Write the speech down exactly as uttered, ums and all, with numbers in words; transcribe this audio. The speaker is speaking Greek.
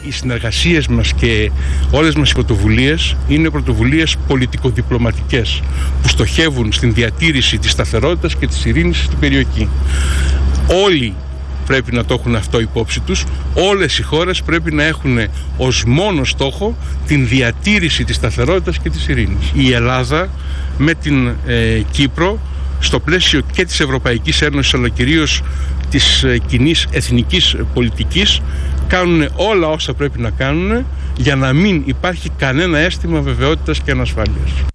οι συνεργασίες μας και όλες μας οι πρωτοβουλίες είναι πρωτοβουλίες πολιτικοδιπλωματικές που στοχεύουν στην διατήρηση της σταθερότητας και της ειρήνης στην περιοχή. Όλοι πρέπει να το έχουν αυτό υπόψη τους. Όλες οι χώρες πρέπει να έχουν ως μόνο στόχο την διατήρηση της σταθερότητας και της ειρήνης. Η Ελλάδα με την ε, Κύπρο, στο πλαίσιο και της Ευρωπαϊκής Ένωσης αλλά κυρίως της ε, κοινής εθνικής πολιτικής, κάνουν όλα όσα πρέπει να κάνουν για να μην υπάρχει κανένα αίσθημα βεβαιότητας και ανασφάλειας.